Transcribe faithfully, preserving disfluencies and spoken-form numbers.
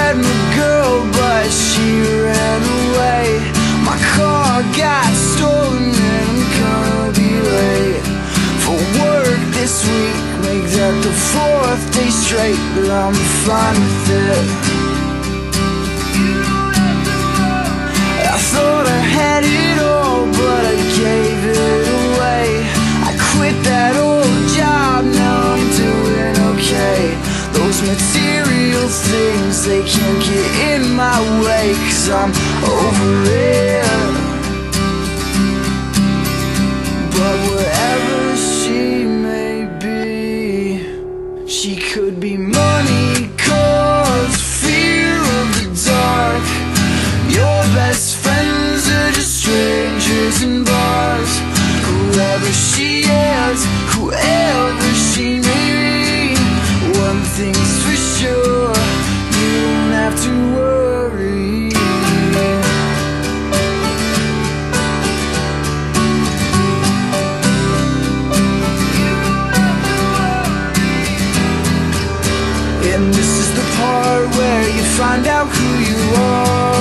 met my girl, but she ran away. My car got stolen and I'm gonna be late for work this week. Make that the fourth day straight, but I'm fine with it. I thought I had it all, but I gave it away. I quit that old job, now I'm doing okay. Those material things, they can't get in my way, 'cause I'm over it. But wherever she may be, she could be money, cause fear of the dark. Your best friends are just strangers in bars. Whoever she is, whoever she may be, one thing's for sure, you don't have to worry. And this is the part where you find out who you are.